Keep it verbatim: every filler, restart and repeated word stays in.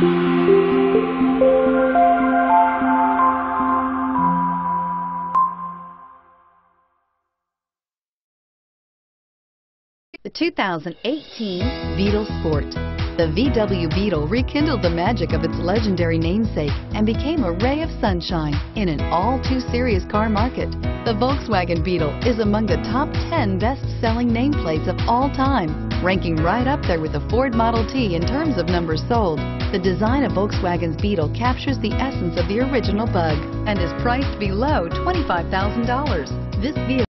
The two thousand eighteen Beetle Sport. The V W Beetle rekindled the magic of its legendary namesake and became a ray of sunshine in an all-too-serious car market. The Volkswagen Beetle is among the top ten best-selling nameplates of all time, ranking right up there with the Ford Model T in terms of numbers sold. The design of Volkswagen's Beetle captures the essence of the original bug and is priced below twenty-five thousand dollars. This vehicle